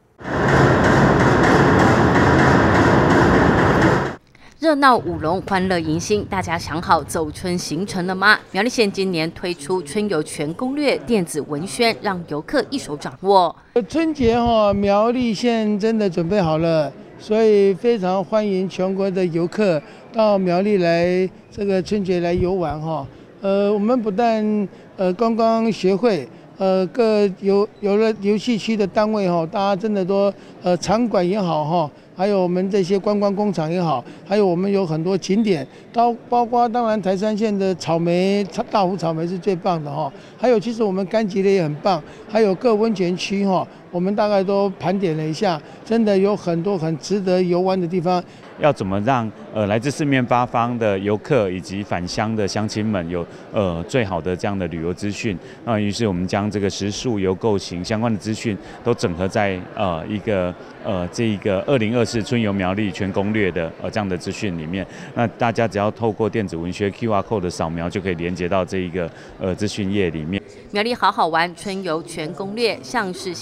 热闹舞龙，欢乐迎新，大家想好走春行程了吗？苗栗县今年推出春游全攻略电子文宣，让游客一手掌握。 春节哈，苗栗县真的准备好了，所以非常欢迎全国的游客到苗栗来这个春节来游玩哈。呃，我们不但呃观光协会。呃，各游游乐游戏区的单位哈，大家真的都呃场馆也好哈，还有我们这些观光工厂也好，还有我们有很多景点，包包括当然台山县的草莓大湖草莓是最棒的哈，还有其实我们柑橘类也很棒，还有各温泉区哈，我们大概都盘点了一下，真的有很多很值得游玩的地方。 要怎么让呃来自四面八方的游客以及返乡的乡亲们有呃最好的这样的旅游资讯？那于是我们将这个食宿游购行相关的资讯都整合在呃一个呃这一个二零二四春游苗栗全攻略的呃这样的资讯里面。那大家只要透过电子文宣 Q R code 的扫描，就可以连接到这一个呃资讯页里面。 苗栗好好玩春游全攻略，像是县内七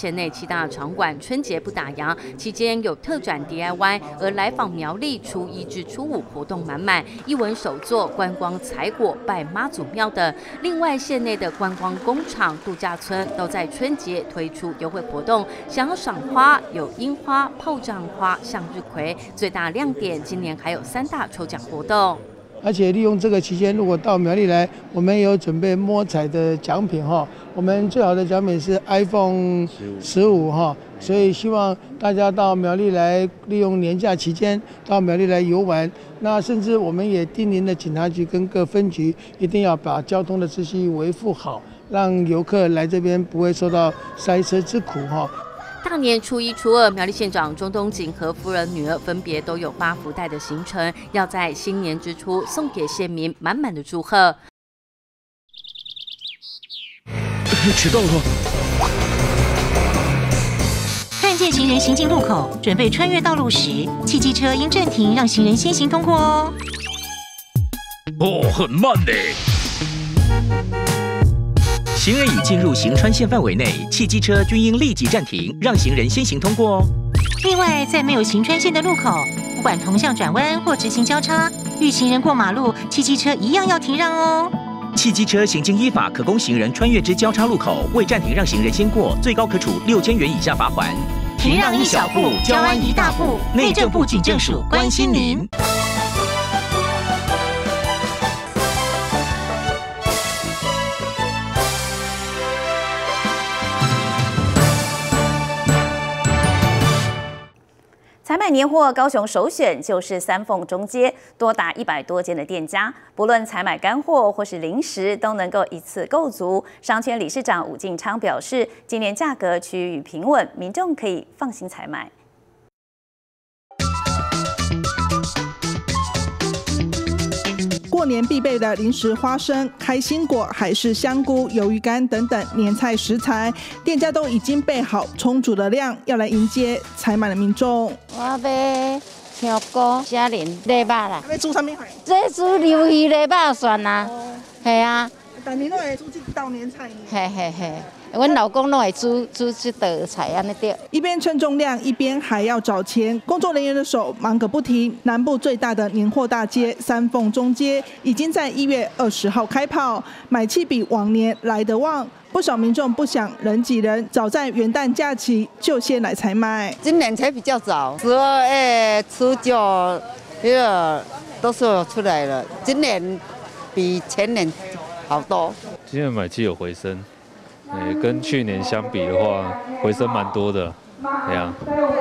七大场馆春节不打烊，期间有特展 D I Y， 而来访苗栗初一至初五活动满满，艺文手作、观光采果、拜妈祖庙等。另外，县内的观光工厂、度假村都在春节推出优惠活动，想要赏花有樱花、炮仗花、向日葵，最大亮点今年还有三大抽奖活动。 而且利用这个期间，如果到苗栗来，我们有准备摸彩的奖品哈。我们最好的奖品是 iPhone 十五哈，所以希望大家到苗栗来，利用年假期间到苗栗来游玩。那甚至我们也叮咛了警察局跟各分局，一定要把交通的秩序维护好，让游客来这边不会受到塞车之苦哈。 大年初一、初二，苗栗县长钟东锦和夫人、女儿分别都有发福袋的行程，要在新年之初送给县民满满的祝贺。 迟到了！看见行人行进路口，准备穿越道路时，汽机车应暂停，让行人先行通过哦。 哦，很慢呢。行人已进入行穿线范围内，汽机车均应立即暂停，让行人先行通过哦。 另外，在没有行穿线的路口，不管同向转弯或直行交叉，遇行人过马路，汽机车一样要停让哦。 汽机车行经依法可供行人穿越之交叉路口，未暂停让行人先过，最高可处六千元以下罚锾。 停让一小步，交安一大步。内政部警政署关心您。 采买年货，高雄首选就是三凤中街，多达一百多间的店家，不论采买干货或是零食，都能够一次购足。商圈理事长吴进昌表示，今年价格趋于平稳，民众可以放心采买。 过年必备的零食，花生、开心果、海式香菇、鱿鱼干等等年菜食材，店家都已经备好充足的量，要来迎接采买的民众。 我要香菇、虾仁、礼肉啦。 要煮什么？ 这煮鱿鱼礼肉算啦。系啊。 但你拢会煮这道年菜？ 嘿嘿嘿。阮老公拢会煮煮这道菜安尼对。 一边称重量，一边还要找钱，工作人员的手忙个不停。南部最大的年货大街三凤中街已经在一月二十号开跑，买气比往年来得旺。不少民众不想人挤人，早在元旦假期就先来采买。 今年才比较早，十二月初九，那个都是有出来了。今年比前年好多。 今年买气有回升。哎，跟去年相比的话，回升蛮多的，对呀，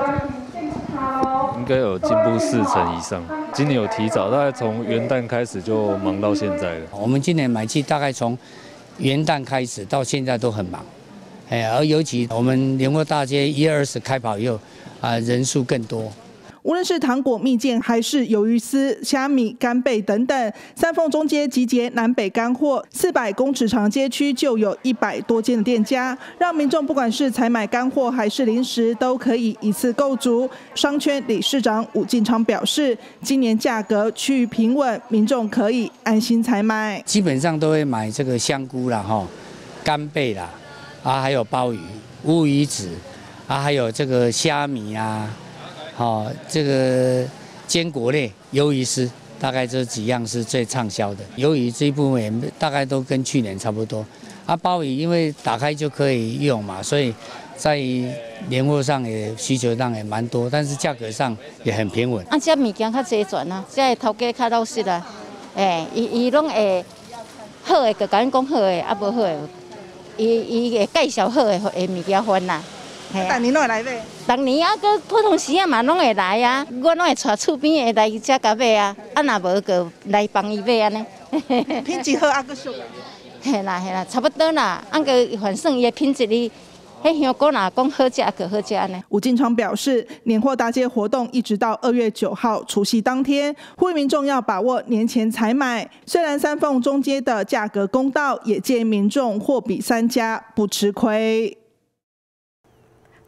应该有进步四成以上。今年有提早，大概从元旦开始就忙到现在了。 我们今年买气大概从元旦开始到现在都很忙，哎，而尤其我们年货大街一月二十开跑以后，啊，人数更多。 无论是糖果、蜜饯，还是鱿鱼丝、虾米、干贝等等，三凤中街集结南北干货，四百公尺长街区就有一百多间的店家，让民众不管是采买干货还是零食，都可以一次购足。商圈理事长吴进昌表示，今年价格趋于平稳，民众可以安心采买。 基本上都会买这个香菇啦、哈干贝啦，啊还有鲍鱼、乌鱼子，啊还有这个虾米啊。好、哦，这个坚果类、鱿鱼丝，大概这几样是最畅销的。鱿鱼这一部分也大概都跟去年差不多。啊，鲍鱼因为打开就可以用嘛，所以在年货上也需求量也蛮多，但是价格上也很平稳。 啊，这物件较齐全啊，这头家较老实啊，诶，伊伊拢会好诶，就甲阮讲好诶，啊无好诶，伊伊会介绍好诶诶物件分啦。 逐年拢会来买， 逐年啊，佮普通时啊嘛拢会来啊，我拢会带厝边的来遮甲买啊，啊若无就来帮伊买安尼。 品质好啊，佮俗。 嘿啦嘿啦，差不多啦，啊个反正伊的品质哩，迄香菇若讲好食就好食呢。 吴进昌表示，年货大街活动一直到二月九号除夕当天，呼吁民众要把握年前采买。虽然三凤中街的价格公道，也建议民众货比三家不吃亏。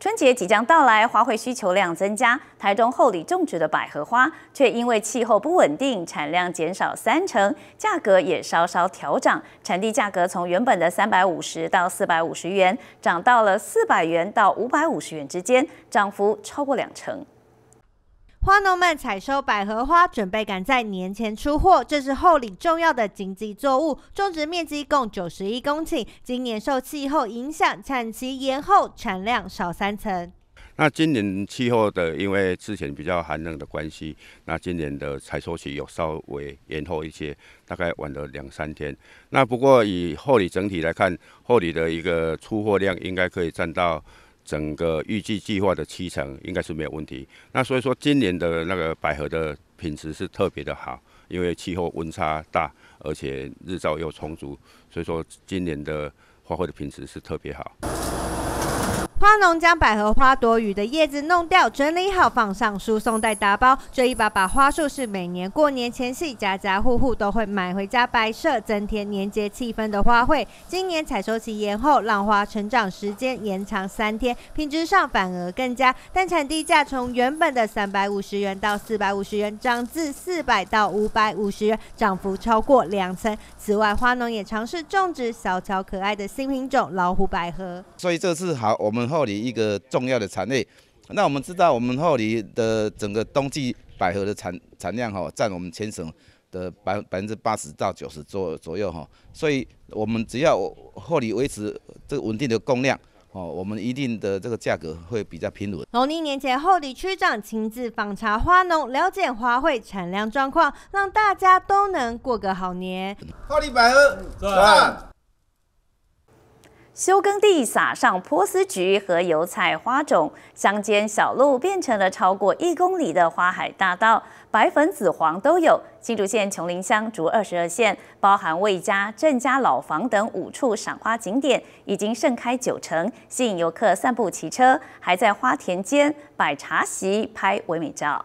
春节即将到来，花卉需求量增加，台中后里种植的百合花却因为气候不稳定，产量减少三成，价格也稍稍调涨，产地价格从原本的三百五十到四百五十元，涨到了四百元到五百五十元之间，涨幅超过两成。 花农们采收百合花，准备赶在年前出货。这是后里重要的经济作物，种植面积共九十一公顷。今年受气候影响，产期延后，产量少三成。 那今年气候的，因为之前比较寒冷的关系，那今年的采收期有稍微延后一些，大概晚了两三天。那不过以后里整体来看，后里的一个出货量应该可以占到 整个预计计划的七成应该是没有问题。那所以说，今年的那个百合的品质是特别的好，因为气候温差大，而且日照又充足，所以说今年的花卉的品质是特别好。 花农将百合花多余的叶子弄掉，整理好放上输送带打包。这一把把花束是每年过年前夕，家家户户都会买回家摆设，增添年节气氛的花卉。今年采收期延后，让花成长时间延长三天，品质上反而更佳。但产地价从原本的三百五十元到四百五十元，涨至四百到五百五十元，涨幅超过两成。此外，花农也尝试种植小巧可爱的新品种老虎百合。 所以这次好，我们 后里一个重要的产业，那我们知道，我们后里的整个冬季百合的产产量哈，占我们全省的百百分之八十到九十左左右哈，所以我们只要后里维持这个稳定的供量哦，我们一定的这个价格会比较平稳。 农历年前，后里区长亲自访查花农，了解花卉产量状况，让大家都能过个好年。 后里百合，赞。 休耕地撒上波斯菊和油菜花种，乡间小路变成了超过一公里的花海大道，白、粉、紫、黄都有。新竹县琼林乡竹二十二线，包含魏家、郑家老房等五处赏花景点，已经盛开九成，吸引游客散步骑车，还在花田间摆茶席拍唯美照。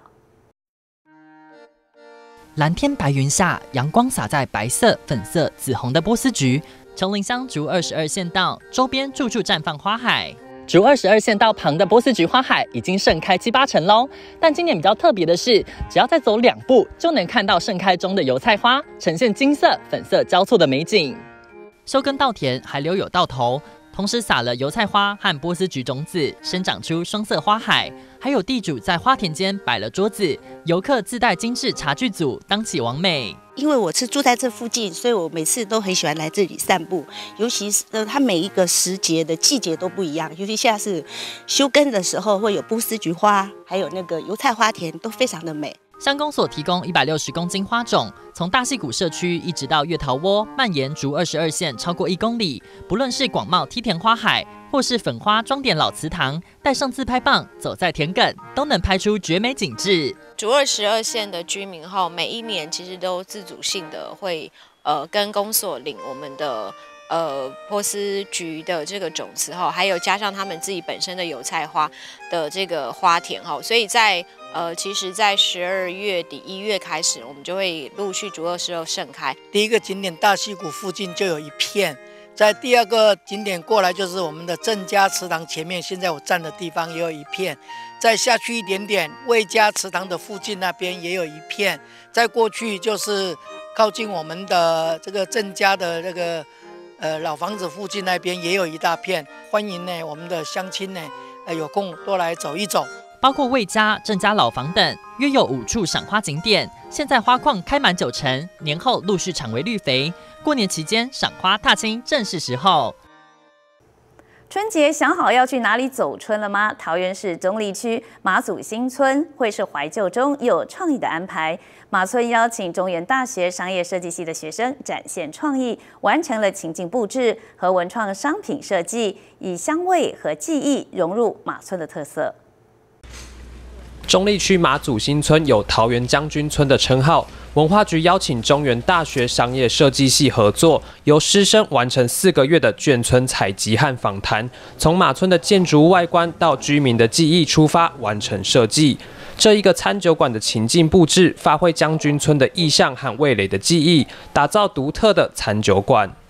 蓝天白云下，阳光洒在白色、粉色、紫红的波斯菊。 琼林乡竹二十二线道周边处处绽放花海，竹二十二线道旁的波斯菊花海已经盛开七八成喽。但今年比较特别的是，只要再走两步，就能看到盛开中的油菜花，呈现金色、粉色交错的美景。休耕稻田还留有稻头，同时撒了油菜花和波斯菊种子，生长出双色花海。还有地主在花田间摆了桌子，游客自带精致茶具组，当起完美。 因为我是住在这附近，所以我每次都很喜欢来这里散步。尤其是呃，它每一个时节的季节都不一样。尤其现在是休耕的时候，会有波斯菊花，还有那个油菜花田，都非常的美。 乡公所提供一百六十公斤花种，从大溪谷社区一直到月桃窝，蔓延竹二十二线超过一公里。不论是广袤梯田花海，或是粉花装点老祠堂，带上自拍棒，走在田埂，都能拍出绝美景致。 竹二十二线的居民哈，每一年其实都自主性的会呃跟公所领我们的呃波斯菊的这个种子哈，还有加上他们自己本身的油菜花的这个花田哈，所以在呃其实，在十二月底一月开始，我们就会陆续竹二十二盛开。 第一个景点大溪谷附近就有一片。 在第二个景点过来就是我们的郑家祠堂前面，现在我站的地方也有一片。再下去一点点，魏家祠堂的附近那边也有一片。再过去就是靠近我们的这个郑家的这个呃老房子附近那边也有一大片。欢迎呢我们的乡亲呢，呃有空多来走一走。 包括魏家、郑家老房等，约有五处赏花景点。现在花况开满九成，年后陆续产为绿肥。过年期间赏花踏青正是时候。 春节想好要去哪里走春了吗？桃园市中坜区马祖新村会是怀旧中又有创意的安排。马村邀请中原大学商业设计系的学生展现创意，完成了情境布置和文创商品设计，以香味和记忆融入马村的特色。 中坜区马祖新村有桃园将军村的称号，文化局邀请中原大学商业设计系合作，由师生完成四个月的眷村采集和访谈，从马村的建筑外观到居民的记忆出发，完成设计。这一个餐酒馆的情境布置，发挥将军村的意象和味蕾的记忆，打造独特的餐酒馆。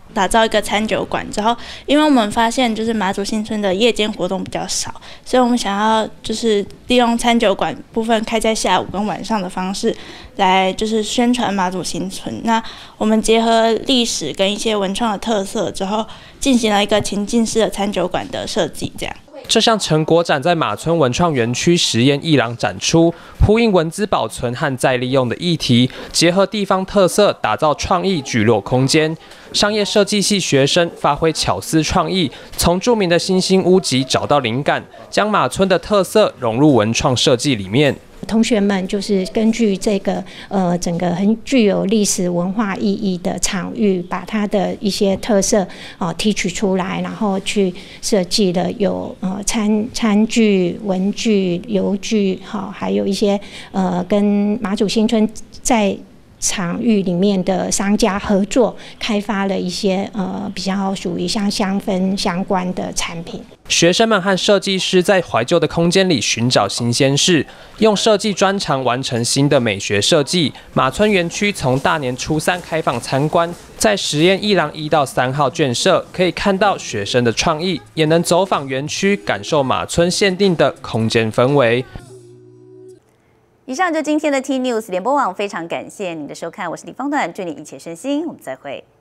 打造一个餐酒馆之后，因为我们发现就是马祖新村的夜间活动比较少，所以我们想要就是利用餐酒馆部分开在下午跟晚上的方式，来就是宣传马祖新村。那我们结合历史跟一些文创的特色之后，进行了一个情境式的餐酒馆的设计，这样。 这项成果展在马村文创园区实验艺廊展出，呼应文资保存和再利用的议题，结合地方特色，打造创意聚落空间。商业设计系学生发挥巧思创意，从著名的新兴屋集找到灵感，将马村的特色融入文创设计里面。 同学们就是根据这个呃整个很具有历史文化意义的场域，把它的一些特色哦、呃、提取出来，然后去设计了有呃餐餐具、文具、油具，好、哦，还有一些呃跟马祖新村在场域里面的商家合作，开发了一些呃比较属于像香氛相关的产品。 学生们和设计师在怀旧的空间里寻找新鲜事，用设计专长完成新的美学设计。马村园区从大年初三开放参观，在实验艺廊一到三号眷舍可以看到学生的创意，也能走访园区，感受马村限定的空间氛围。 以上就今天的 T News 联播网，非常感谢您的收看，我是李芳暖，祝你一切顺心，我们再会。